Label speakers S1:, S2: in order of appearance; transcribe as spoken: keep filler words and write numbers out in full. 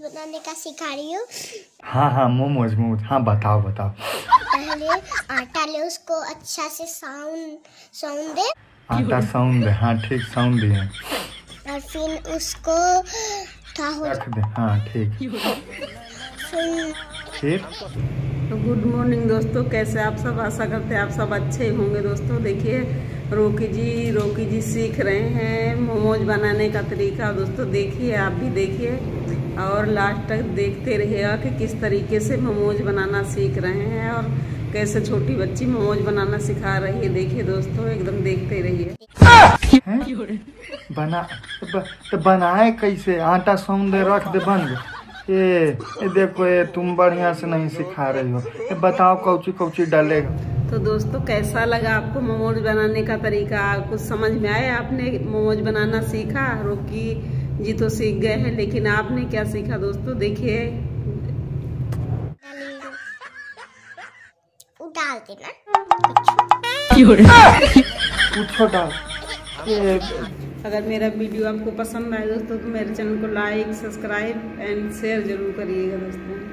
S1: बनाने का सिखा रही हूँ।
S2: हाँ हाँ मोमोज मोमोज हाँ बताओ बताओ।
S1: पहले आटा ले, उसको अच्छा से साउंड साउंड दे।
S2: आटा साउंड दे, हाँ ठीक साउंड दिए।
S1: और फिर उसको
S2: रख दे, हाँ ठीक।
S1: फिर
S2: फिर
S3: तो गुड मॉर्निंग दोस्तों, कैसे आप सब? आशा करते हैं आप सब अच्छे होंगे। दोस्तों देखिए रोकी जी रोकी जी सीख रहे हैं मोमोज बनाने का तरीका। दोस्तों देखिए, आप भी देखिए और लास्ट तक देखते रहिएगा कि किस तरीके से मोमोज बनाना सीख रहे हैं और कैसे छोटी बच्ची मोमोज बनाना सिखा रही है। देखिए दोस्तों, एकदम देखते रहिए।
S2: बना ब, तो बनाए कैसे? आटा साउंड दे, रख दे, बंद। ये, ये देखो, ये तुम बढ़िया से नहीं सिखा रही हो। ये बताओ कौची कौची डालेगा।
S3: तो दोस्तों कैसा लगा आपको मोमोज बनाने का तरीका? कुछ समझ में आया? आपने मोमोज बनाना सीखा? रोकी जी तो सीख गए हैं, लेकिन आपने क्या सीखा? दोस्तों देखिए,
S1: डाल देना
S2: पूछो डाल। ये
S3: अगर मेरा वीडियो आपको पसंद आए दोस्तों तो मेरे चैनल को लाइक, सब्सक्राइब एंड शेयर जरूर करिएगा दोस्तों।